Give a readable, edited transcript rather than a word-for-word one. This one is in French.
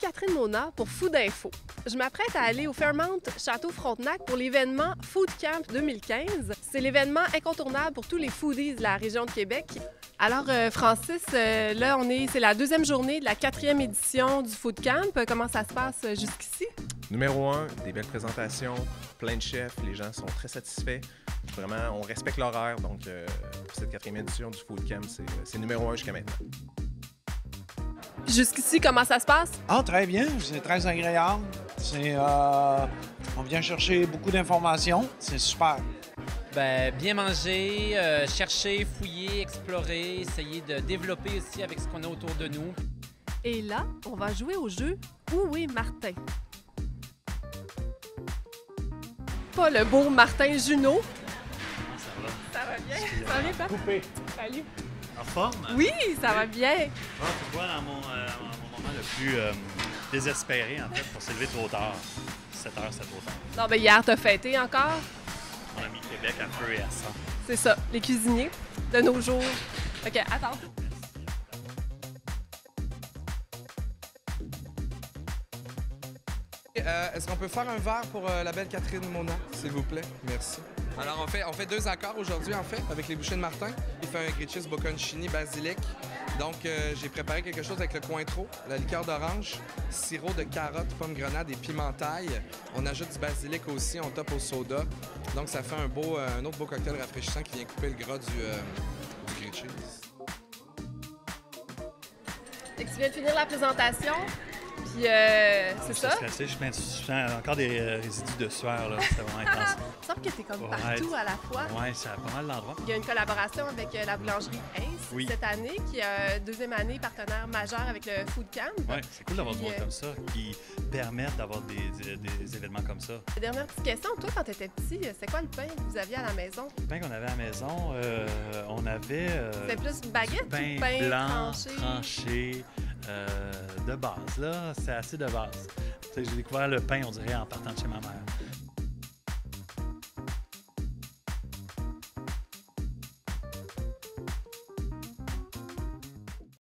Catherine Mona pour Food Info. Je m'apprête à aller au Fairmont Château Frontenac pour l'événement Food Camp 2015. C'est l'événement incontournable pour tous les foodies de la région de Québec. Alors, Francis, là, c'est la deuxième journée de la 4e édition du Food Camp. Comment ça se passe jusqu'ici? Numéro 1, des belles présentations, plein de chefs, les gens sont très satisfaits. Vraiment, on respecte l'horaire, donc pour cette 4e édition du Food Camp, c'est numéro 1 jusqu'à maintenant. Jusqu'ici, comment ça se passe? Ah, très bien, c'est très agréable. On vient chercher beaucoup d'informations, c'est super. Bien manger, chercher, fouiller, explorer, essayer de développer aussi avec ce qu'on a autour de nous. Et là, on va jouer au jeu Où est Martin? Pas le beau Martin Junot. Comment ça va? Ça va bien? Ça va bien, Pat? Coupé. Salut. En forme? Oui, ça va bien. Ah, tu vois, dans mon moment le plus désespéré, en fait, pour s'élever trop tard. 7 heures, c'est trop tard. Non, ben hier, t'as fêté encore. On a mis Québec à feu et à sang. C'est ça, les cuisiniers de nos jours. OK, attends. Est-ce qu'on peut faire un verre pour la belle Catherine Mona, s'il vous plaît? Merci. Alors, on fait 2 accords aujourd'hui, en fait, avec les bouchées de Martin. Il fait un grilled cheese bocconcini basilic. Donc, j'ai préparé quelque chose avec le cointreau, la liqueur d'orange, sirop de carotte, pomme grenade et pimentaille. On ajoute du basilic aussi, on top au soda. Donc, ça fait un autre beau cocktail rafraîchissant qui vient couper le gras du grilled cheese. Fait que tu viens de finir la présentation, puis c'est ça. Stressé, je sens encore des résidus de sueur, là. C'est vraiment intense. Il semble que t'es comme Ouais. partout à la fois. Ouais, c'est à pas mal d'endroits. Il y a une collaboration avec la boulangerie Ace Oui. cette année, qui est deuxième année partenaire majeur avec le Food Camp. Ouais, c'est cool d'avoir du Puis, monde comme ça qui permettent d'avoir des événements comme ça. Dernière petite question, toi, quand t'étais petit, c'est quoi le pain que vous aviez à la maison? Le pain qu'on avait à la maison, on avait C'était plus baguette pain ou pain blanc, tranché? de base, là. C'est assez de base. Tu sais, j'ai découvert le pain, on dirait, en partant de chez ma mère.